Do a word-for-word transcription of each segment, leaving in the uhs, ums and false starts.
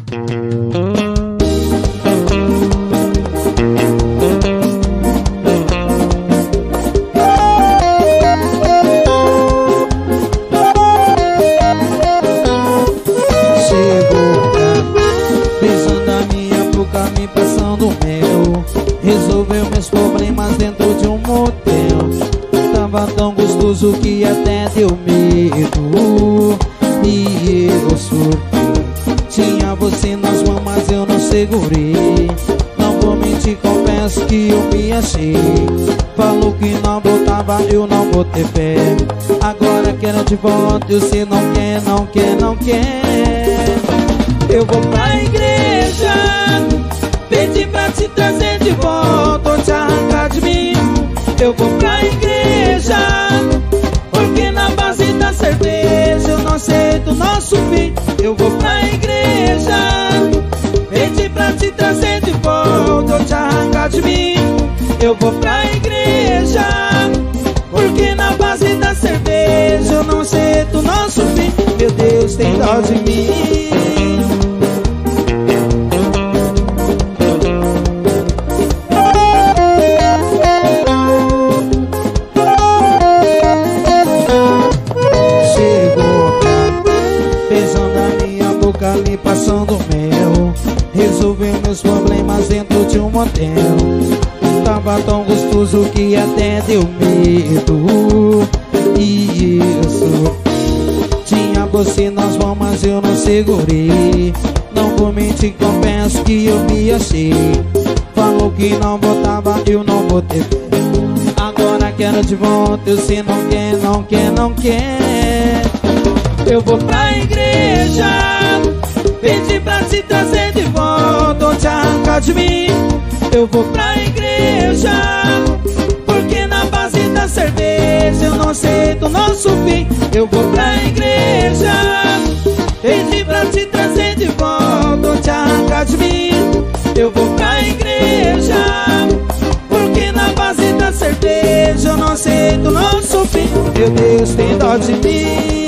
Tão gostoso que até deu medo. E eu surtei. Tinha você nas mãos, mas eu não segurei. Não vou mentir, confesso que eu me achei. Falou que não voltava, eu não botei fé. Agora quero de volta e você não quer, não quer, não quer. Eu vou pra igreja, pedi pra te trazer de volta ou te arrancar de mim. Eu vou pra igreja, porque na base da cerveja eu não aceito o nosso fim. Eu vou pra igreja, pedi pra te trazer de volta ou te arrancar de mim. Eu vou pra igreja, porque na base da cerveja eu não aceito o nosso fim. Meu Deus, tem dó de mim. Ali passando mel, resolveu meus problemas dentro de um motel. Tava tão gostoso que até deu medo. E isso, tinha você nas mãos, mas eu não segurei. Não vou mentir, confesso que eu me achei. Falou que não botava, eu não botei fé. Agora quero de volta, eu sei não quer, não quer, não quer. Eu vou pra igreja, pedi pra te trazer de volta ou te arrancar de mim. Eu vou pra igreja, porque na base da cerveja eu não aceito o nosso fim. Eu vou pra igreja, pedi pra te trazer de volta ou te arrancar de mim. Eu vou pra igreja, porque na base da cerveja eu não aceito o nosso fim. Meu Deus, tem dó de mim.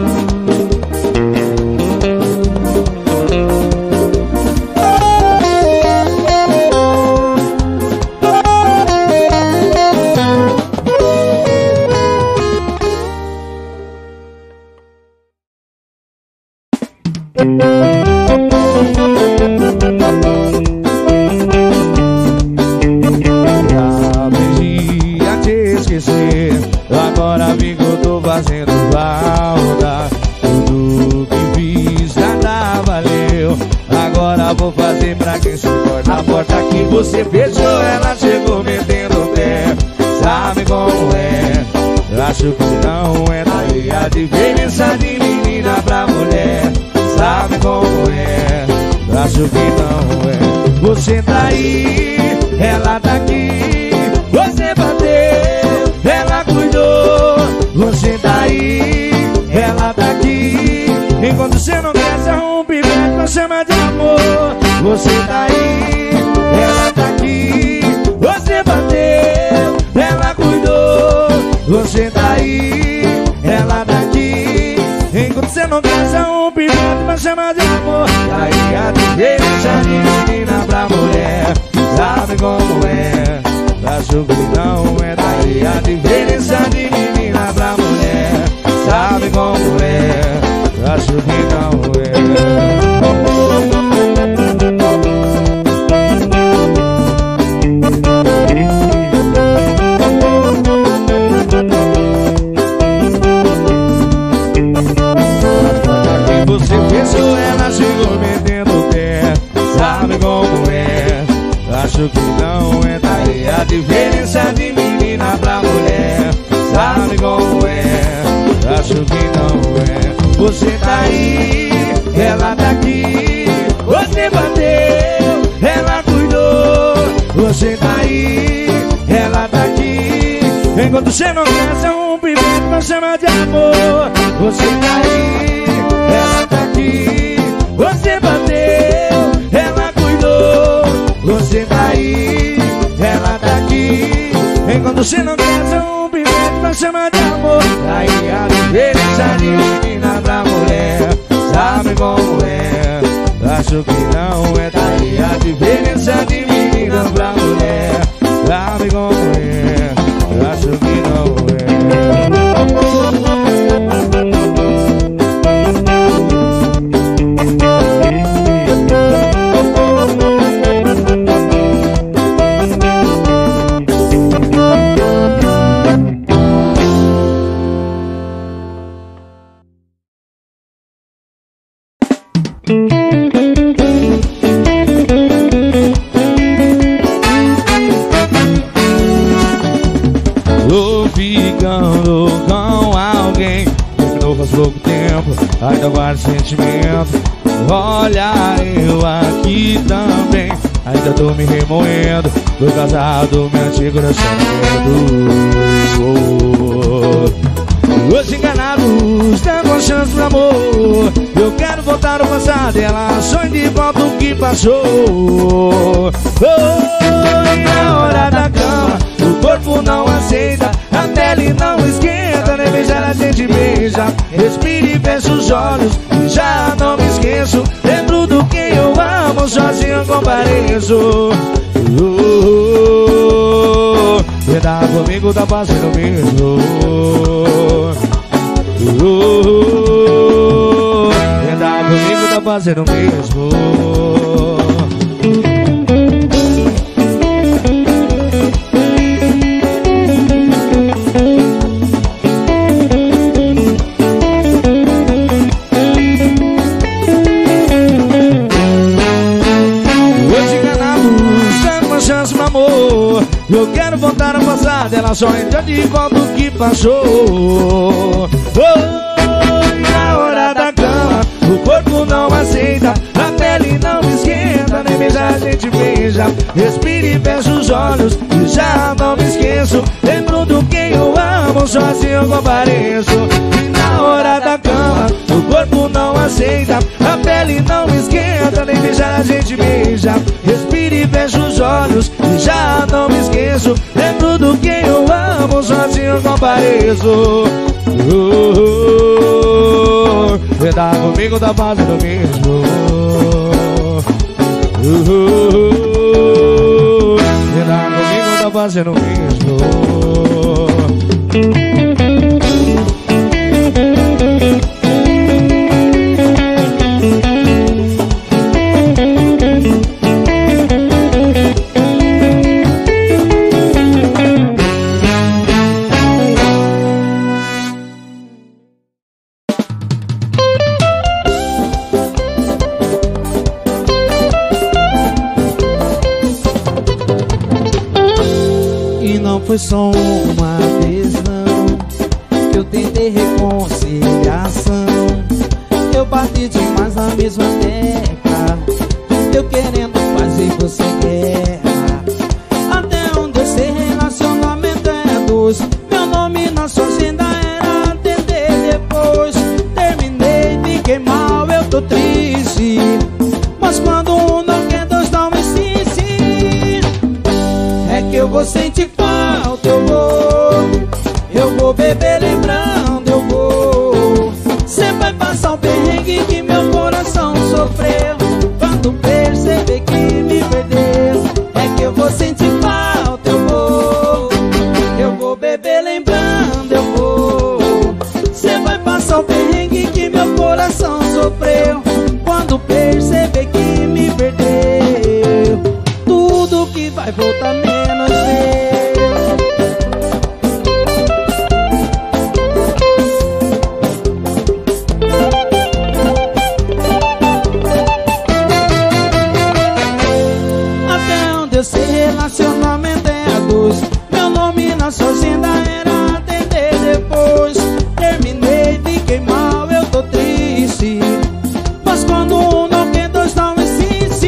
Aprendi a te esquecer, agora vi que eu tô fazendo falta. Tudo que fiz nada valeu, agora vou fazer pra quem se importa. A porta que você fechou, ela chegou metendo o pé. Sabe como é? Acho que não é daí a diferença de menina pra mulher. Sabe como é? Acho que não é. Você tá aí, ela tá aqui. Você bateu, ela cuidou. Você tá aí, ela tá aqui. Enquanto você não quer, você rompe e não chama de amor. Você tá aí, ela tá aqui. Você bateu, ela cuidou. Você tá aí, ela tá aqui. Enquanto você não quer, você rompe e não chama de amor. Aí a diferença de menina pra mulher. Sabe como é? Acho que não é. Daí a diferença de menina pra mulher. Sabe como é? Acho que não é. Você pensou, ela chegou metendo o pé. Sabe como é? Acho que não é. Daí a diferença de menina pra mulher. Sabe como é? Acho que não é. Você tá aí, ela tá aqui. Você bateu, ela cuidou. Você tá aí, ela tá aqui. Enquanto você não quer, você rompe e não chama de amor. Você tá aí, ela tá aqui. Você bateu, ela cuidou. Você tá aí, ela tá aqui. Enquanto você não quer, você rompe e não chama de amor. Aí a diferença de menina pra mulher. Sabe como é? Acho acho que não é. Daí a diferença de menina pra mulher. Sabe como é? Acho que não é. Tô ficando com alguém que não faz pouco tempo, ainda guardo sentimento. Olha, eu aqui também, ainda tô me remoendo por causa do meu antigo relacionamento. Hoje enganados, dando chance pro amor. Eu quero voltar ao passado, ela sonha de volta o que passou. Oi, na hora da cama, o corpo não aceita, a pele não esquenta, nem beijar a gente beija. Respire e fecha os olhos, e já não me esqueço. Lembro do que eu amo, sozinho compareço. Verdade comigo tá fazendo o mesmo. Verdade comigo tá fazendo o mesmo. Eu quero voltar ao passado, ela só entra de volta o que passou. Oi, na hora da cama, o corpo não aceita, a pele não esquenta, nem beijar a gente beija. Respire e fecha os olhos, e já não me esqueço. Lembro do que eu amo, sozinho eu compareço. E na hora da cama, o corpo não aceita, a pele não esquenta, nem beijar a gente beija. Respire e fecha os olhos, e já não me esqueço. Lembro do que eu amo, sozinho eu compareço. Oh, oh, oh. Verdade comigo tá fazendo o mesmo. Oh, oh, oh. Verdade comigo tá fazendo o mesmo. Foi só uma vez não que eu tentei reconciliação. Eu bati demais na mesma tecla, eu querendo fazer você guerra. Até onde eu sei, relacionamento é dois. Meu nome na sua agenda era atender. Depois terminei, fiquei mal, eu tô triste. Mas quando um não quer, dois não insiste. É que eu vou sentir falta, eu vou, eu vou beber lembrando, eu vou. Cê vai passar um perrengue que meu coração sofreu quando perceber que me perdeu. É que eu vou sentir falta, eu vou, eu vou beber lembrando, eu vou. Cê vai passar um perrengue que meu coração sofreu quando perceber que me perdeu. Tudo que vai voltar menos eu. Relacionamento é a dois. Meu nome na sua agenda era atender. Depois terminei, fiquei mal, eu tô triste. Mas quando um não quer, dois não insiste.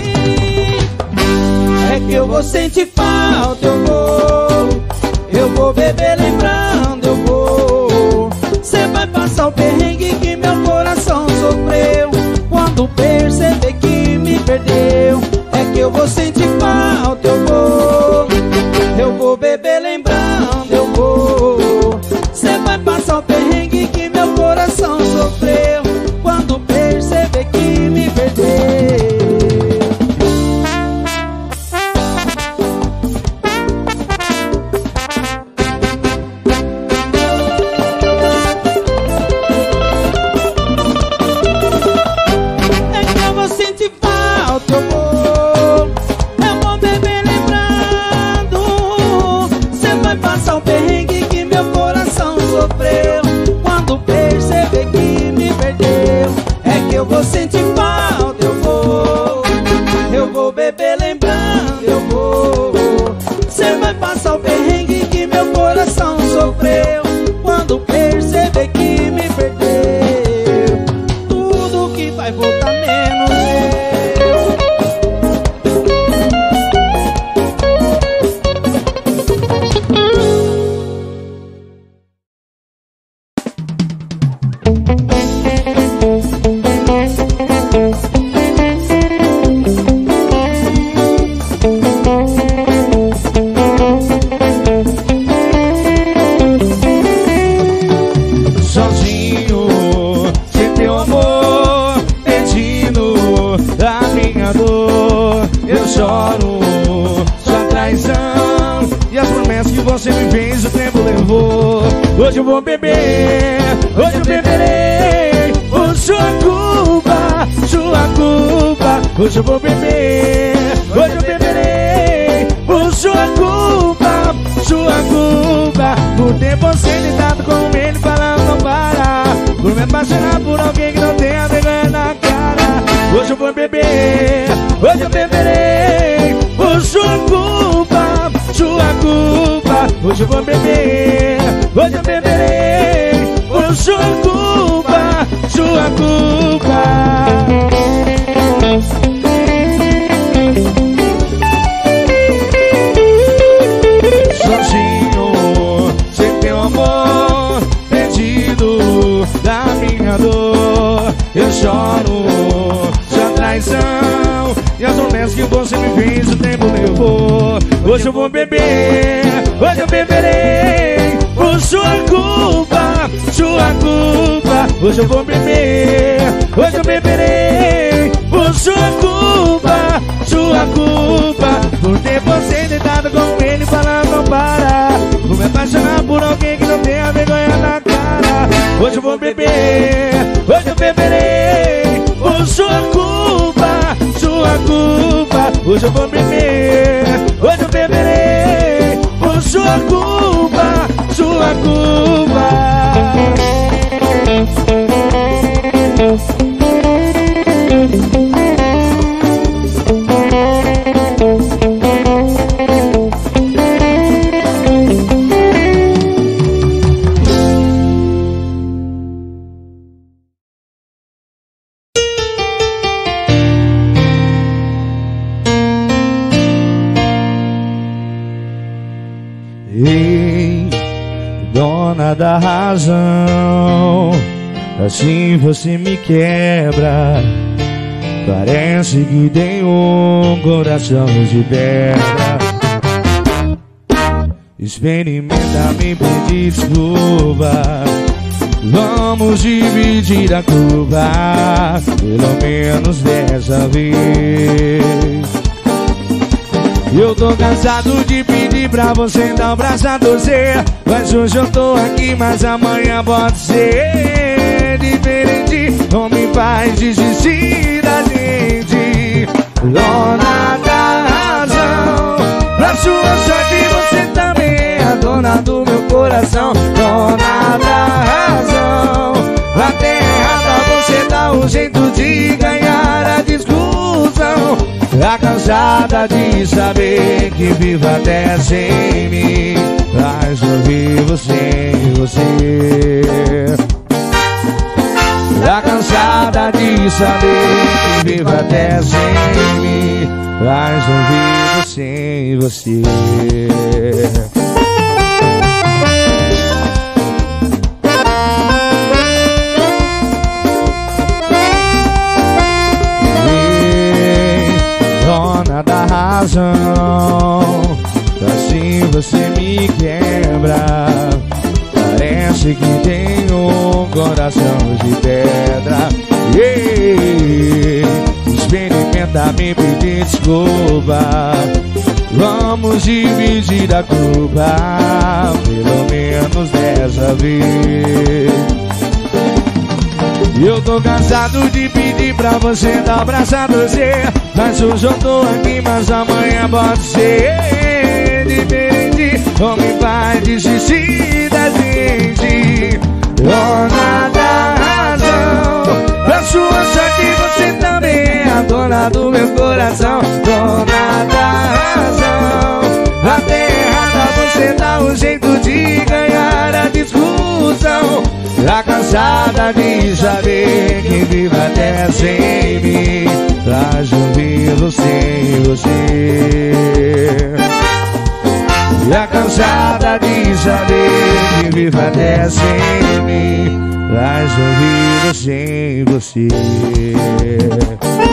É que eu vou sentir falta, eu vou, eu vou beber lembrando, eu vou. Cê vai passar o perrengue que meu coração sofreu quando perceber que me perdeu. É que eu vou sentir falta, eu vou, eu vou beber lembrando, eu vou. Cê vai passar o perrengue que meu coração sofreu quando perceber que me perdeu. da minha dor. Eu choro sua traição e as promessas que você me fez o tempo levou. Hoje eu vou beber, hoje eu beberei por sua culpa, sua culpa. Hoje eu vou beber, hoje eu beberei por sua culpa, sua culpa. Por ter você deitado com ele falando não para, por me apaixonar por alguém que não tem a vergonha na cara. Hoje eu vou beber, hoje eu beberei por sua culpa, sua culpa. Hoje eu vou beber, hoje eu beberei por sua culpa, sua culpa. Sozinho, sem teu amor, perdido da minha dor. Eu choro sua traição e as promessas que você me fez o tempo levou. Hoje eu vou beber, hoje eu beberei por sua culpa, sua culpa. Hoje eu vou beber, hoje eu beberei por sua culpa, sua culpa. Por ter você deitado com ele falando não para, por me apaixonar por alguém que não tem a vergonha na cara. Hoje eu vou beber, hoje eu beberei por sua culpa, sua culpa. Hoje eu vou beber, hoje eu beberei por sua culpa, sua culpa. Ei, dona da razão, assim você me quebra. Parece que tem um coração de pedra. Experimenta me pedir desculpa, vamos dividir a culpa, pelo menos dessa vez. Eu tô cansado de pedir pra você dar um braço a torcer, mas hoje eu tô aqui, mas amanhã pode ser diferente. Não me faz desistir da gente, dona da razão. Pra sua sorte você também é a dona do meu coração, dona da razão. Na terra errada você dá um jeito de ganhar a discussão. Tá cansada de saber que vivo até sem mim, mas eu vivo sem você. Tá cansada de saber que vivo até sem mim, mas eu vivo sem você. Dona da razão, assim você me quebra. Parece que tem um coração de pedra. Yeah. Experimenta me pedir desculpa, vamos dividir a culpa, pelo menos dessa vez. Eu tô cansado de pedir pra você dar um braço a torcer, mas hoje eu tô aqui, mas amanhã pode ser diferente. Não me faz desistir da gente, dona da razão. Pra sua sorte você também é a dona do meu coração, dona da razão. Na terra você dá um jeito de ganhar a discussão. Tá cansada de saber que vivo até sem mim, mas eu vivo sem você. Tá cansada de saber que vivo até sem mim, mas eu vivo sem você.